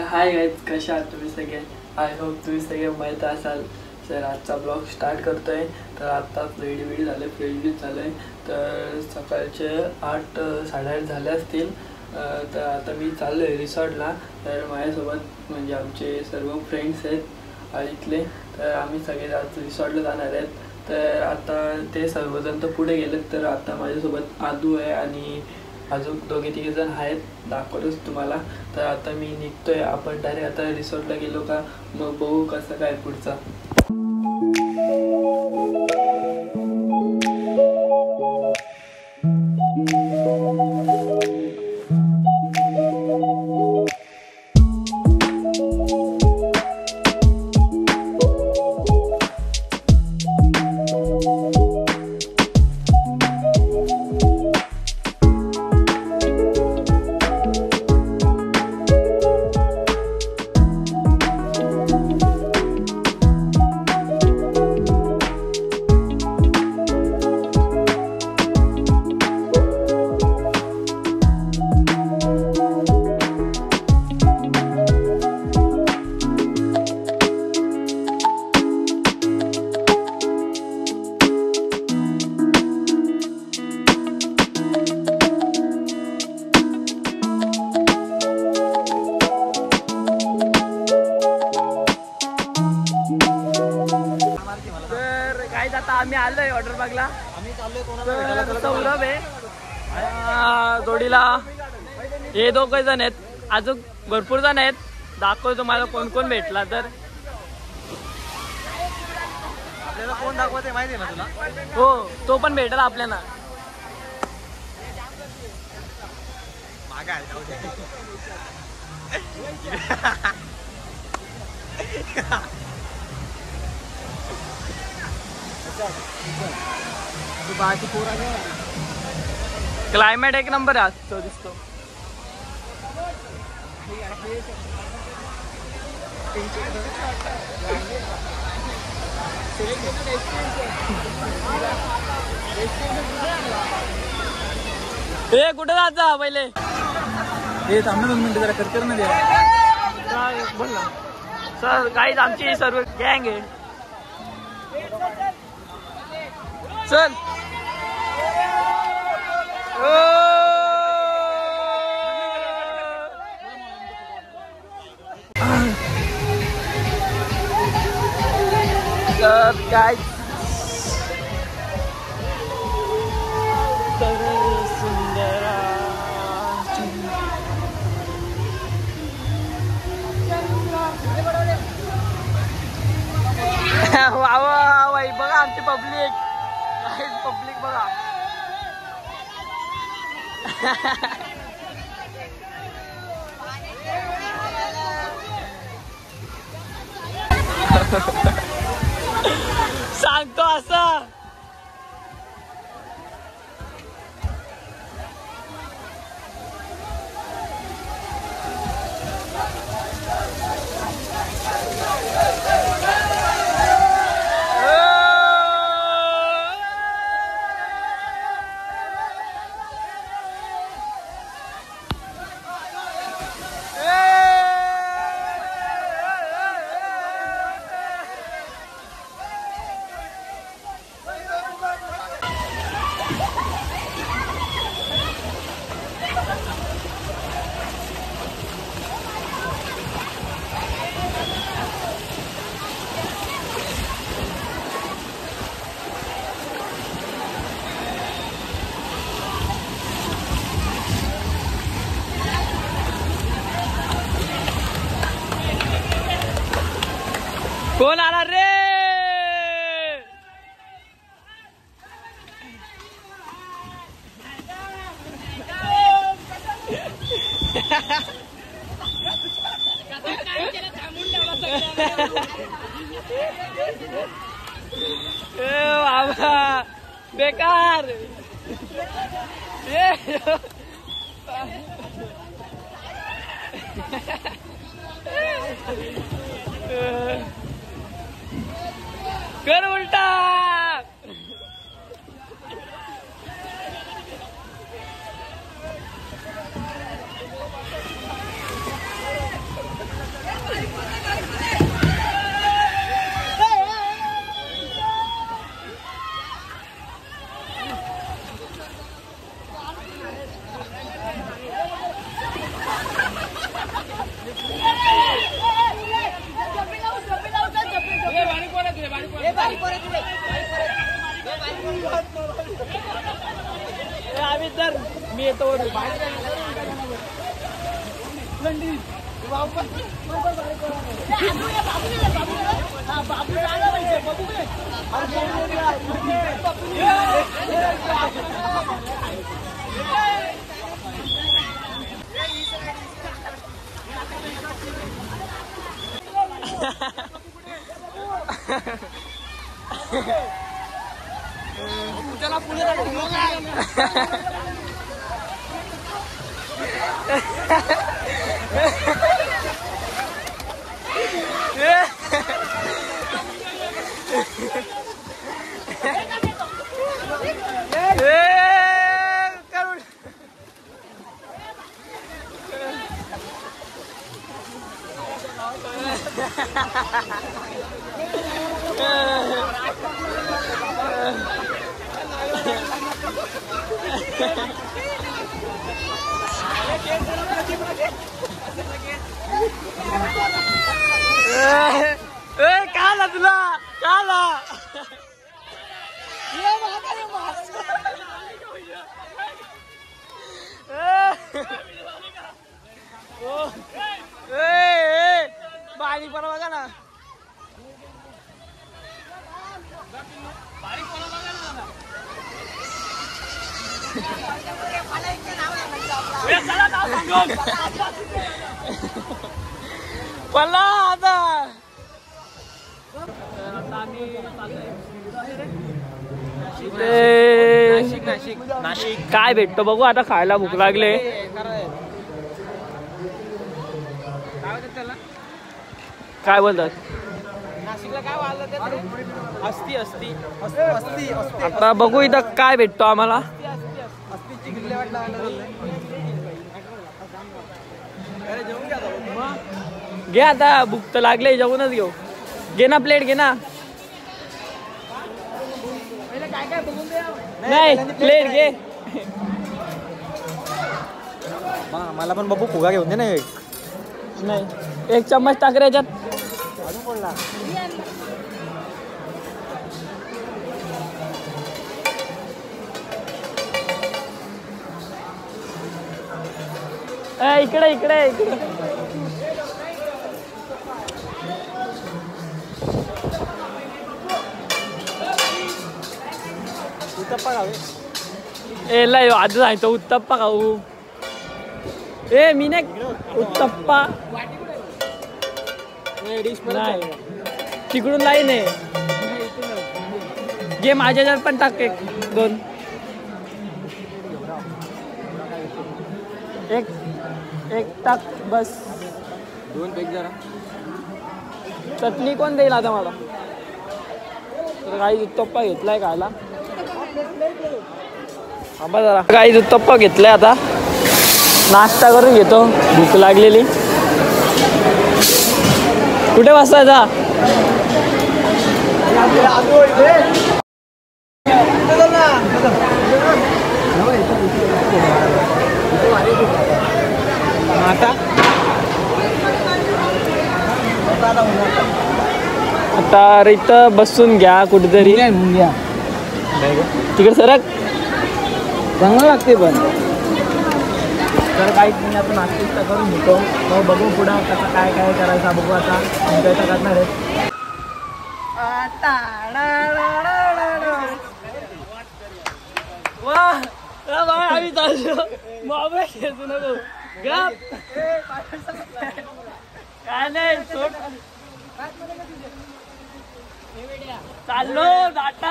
Hi guys, कशा आहात तुम्ही सगळे? आय होप तुम्ही सगळे मजेत असाल. तर आजचा ब्लॉग स्टार्ट करतोय. तर आत्ताच रेडी झाले, फ्रेश झालं आहे. तर सकाळचे 8 साडेआठ झाले असतील. तर आता मी चाललो आहे रिसॉर्टला. तर माझ्यासोबत म्हणजे आमचे सर्व फ्रेंड्स आहेत इथले. तर आम्ही सगळे आज रिसॉर्टला जाणार आहेत. तर आता ते सर्वजण तर पुढे गेलेत. तर आता माझ्यासोबत आदू आहे आणि अजून दोघे तिघे जण आहेत, दाखवतोच तुम्हाला. तर आता मी निघतोय. आपण डायरेक्ट आता रिसॉर्टला गेलो का मग बघू कसं काय पुढचा. आता आम्ही आलोय वॉटर पार्कला. आम्ही चाललोय सौरभ आहे जोडीला. हे दोघे जण आहेत, अजून भरपूर जण आहेत. दाखवतो मला कोण कोण भेटला तर. आपल्याला कोण दाखवते माहिती आहे ना तुला? हो, तो पण भेटला आपल्याला. क्लायमेट एक नंबर असतो दिसतो. हे कुठे जायचं पहिले? हे थांब ना 2 मिनिटं, जरा करकर ना द्या. बोल ना सर. काहीच आमची सर्व गँग आहे. चल काय सुंदर वा बाई. बघा आमची पब्लिक बघा. सांगतो असं. कोण आला रे? बाबा बेकार. कर उलटा. आम्ही तर मी येतो चला पुढे काला तुला काला बारीक पण बघा ना पला आता नाशिक काय भेटतो बघू आता खायला भूक लागले काय बोलतात नाशिकला काय असती असती असती आता बघू इथं काय भेटतो आम्हाला घे आता भूक तर लागले जेवूनच घेऊ घे ना प्लेट घे ना नाही प्लेट घे मला पण बाबू फुगा घेऊन दे ना नाही एक चम्मच टाक रे याच्यात अजून कोणला इकडे इकडे इकडे उत्तप्पा खावे ए लय आधी जायचं उत्तप्पा खाऊ ए मी नाही उत्तप्पा नाही तिकडून लाईन आहे घे माझ्या ह्याच्यात पण टाक एक दोन एक एक टाक बस दोन पेक जरा चटणी कोण देईल आता मला तर काही उत्तप्पा घेतलाय खायला आंबा जरा काही उत्तप्पा घेतलाय आता नाश्ता करून घेतो भूक लागलेली कुठे बसायचा आता इथं बसून घ्या कुठेतरी तिकडे सरक चांगलं लागते पण तर काही मी आता नाश्ता करून घेतो मग बघू पुढं कसं काय काय करायचं बघू आता एन्जॉय तर करणार आहे वा आम्ही चाललो मोबाईल खेळतो नको काय नाही सोड चाललो डाटा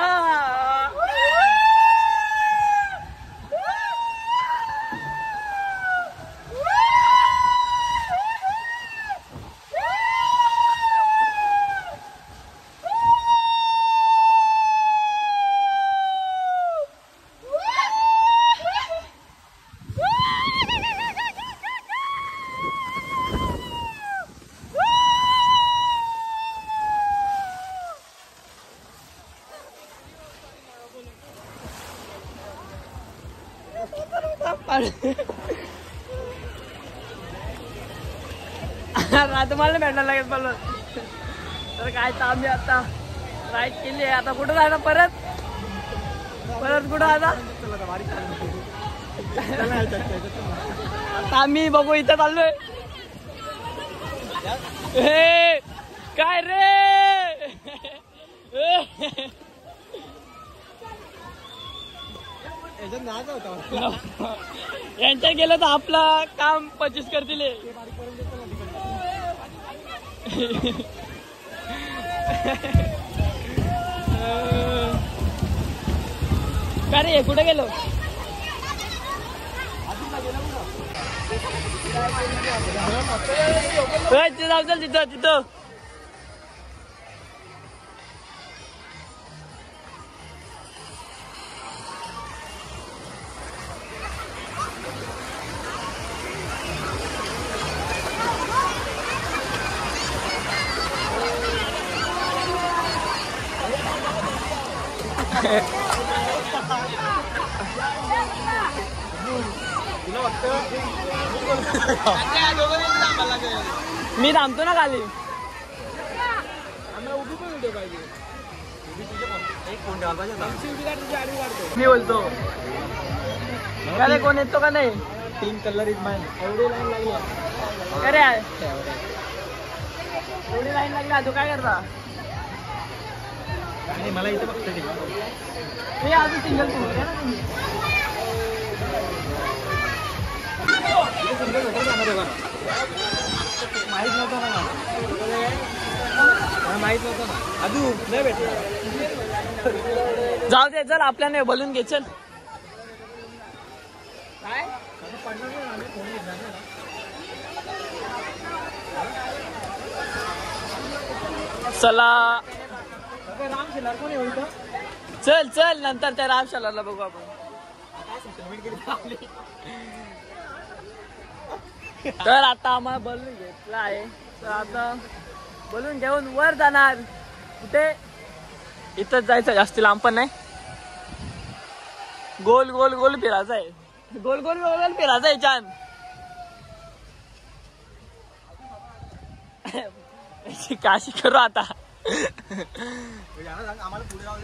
आता मला भेटायला लागेल मला तर काय तांबे आता राईड केली आहे. आता कुठं जायचं परत कुठं आता आम्ही बघू इथं चाललोय. काय रे यांच्या गेलं तर आपलं काम 25 करतील. का रे कुठे गेलो जाऊ तिथं मी थांबतो ना खाली. मी बोलतो अरे कोण येतो का नाही. 3 कलर इज माइन. एवढी लाईन लागली अरे एवढी लाईन लागली. तू काय करता. आणि मला इथे फक्त मी अजून सिंगल माहित नव्हतं ना. माहित नव्हतं ना. अजून नाही भेटलं. जाऊ दे चल आपल्याने बोलून घे. चल काय चला चल चल नंतर त्या रामशालाला बघू आपण. तर आता आम्हाला बोलून घेतलं आहे. तर आता बोलून घेऊन वर जाणार. कुठे इथंच जायचं. जास्त लांब पण नाही. गोल गोल गोल फिरायचं आहे. गोल गोल गोल गोल फिरायचं आहे. छान काशी करू आता. आम्हाला पुढे जाऊ दे.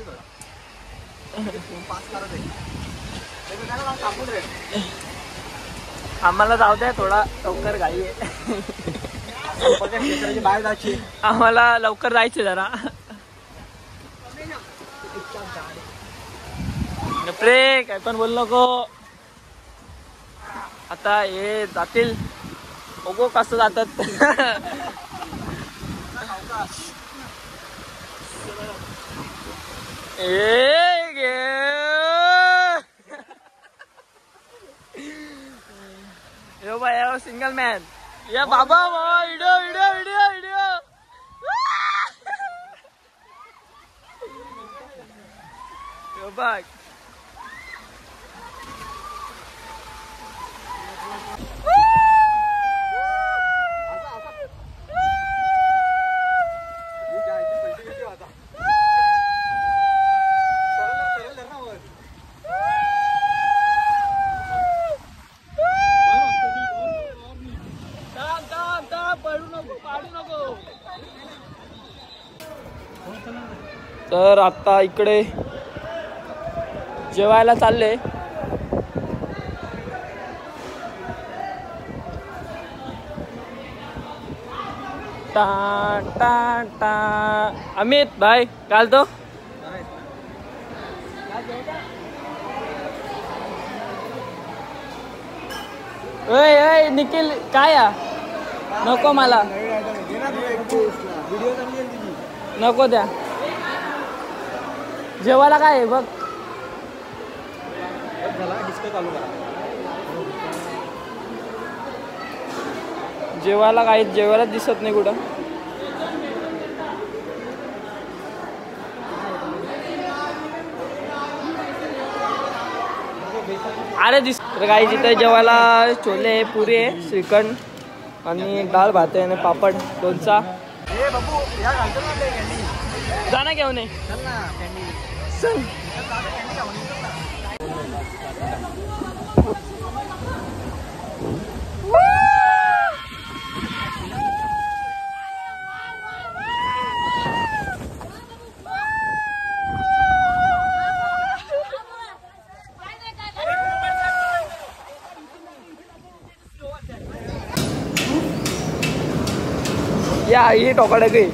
आम्हाला जाऊ द्या. थोडा लवकर घाई आहे. बाहेर जायची. आम्हाला लवकर जायचं जरा. प्रे काय पण बोल नको. आता हे जातील. बघू कसं जातात. Yo bye single man. या बाबा video video video video. Yo बघ तर आता इकडे जेवायला चालले. टा टा टा अमित भाई काल तो ओय निखिल काय नको मला नको द्या. जेवायला काय आहे बघ. जेवायला काय जेवायला दिसत नाही कुठं. अरे दिस काही जिथे जेवायला छोले पुरी आहे, श्रीखंड आणि डाळ भात आहे आणि पापड लोणचा. जा ना घेऊन ये. या ही टोकाडे काही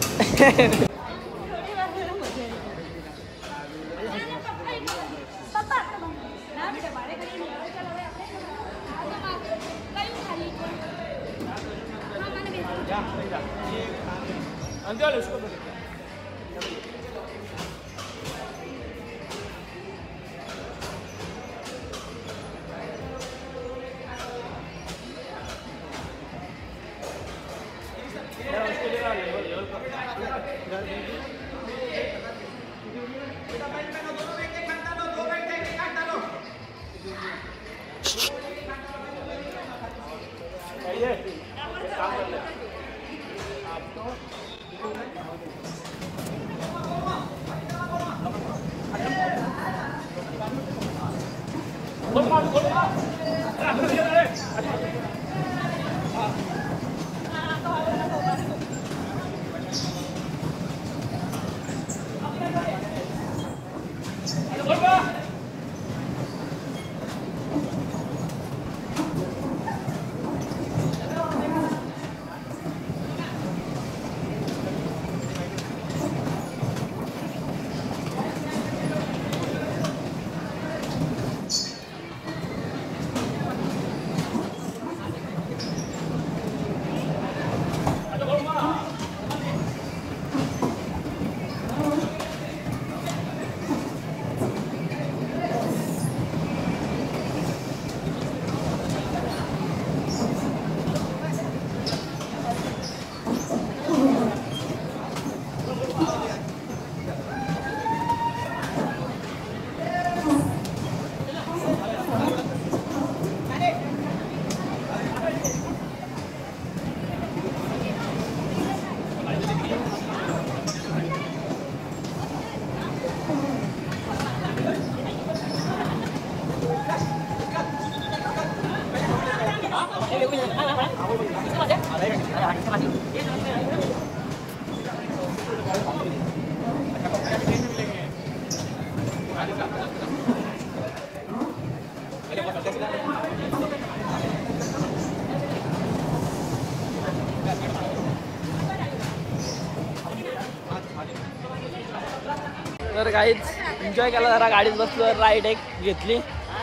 तर काहीच एन्जॉय केला जरा गाडीत बसलो राईड एक घेतली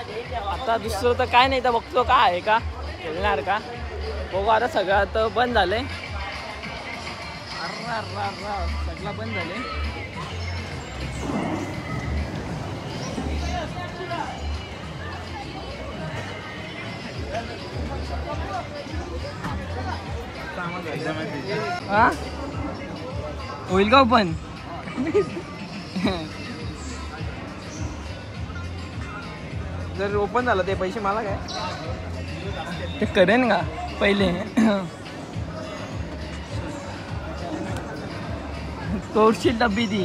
आता दुसरं तर काय नाही तर बघतो काय आहे का खेळणार का बघू आता सगळं आता बंद झालंय सगळं बंद झाले हा होईल का पण जर ओपन झालं ते पैसे मला काय ते करेन का पहिले तोडशील डब्बी ती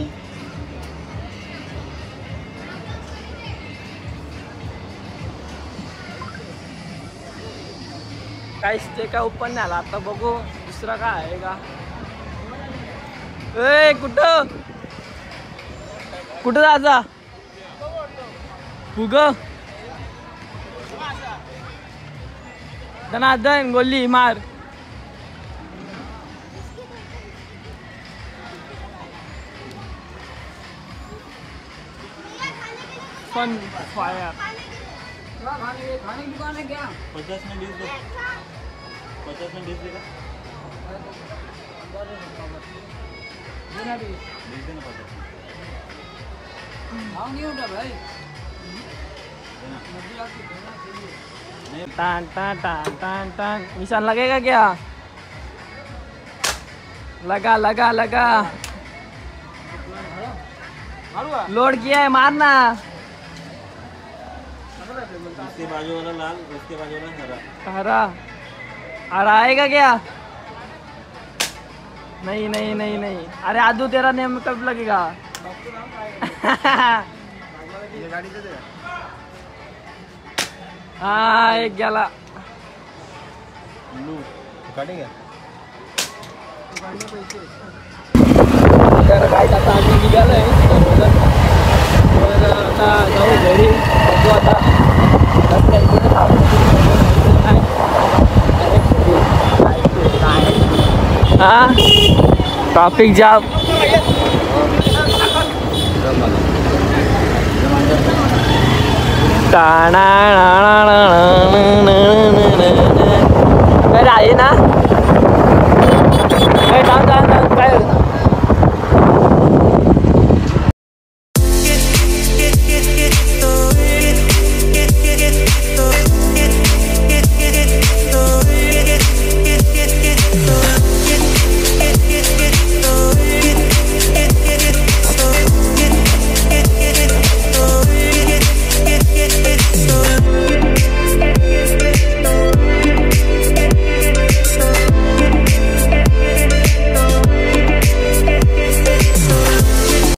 काहीच ते काय ओपन नाही आला आता बघू दुसरा काय आहे का ए कुठं कुठं जायचा फुग धनाधन गोली मार फन फायर खाने की दुकान है क्या 50 में 20 दो 50 में 20 देगा नहीं होगा भाई टान टान टान टान टान निशान लगेगा क्या लगा लगा लगा लोड किया है मारना उसके बाजू वाला लाल उसके बाजू वाला हरा हरा हरा आएगा क्या नहीं नहीं नहीं नहीं अरे आदू तेरा नेम कब लगेगा हाँ एक गेला काढेगा तर काय आता आम्ही निघालोय आता जाऊ घरी बघू आता हा ट्रॅफिक जाम. टाणा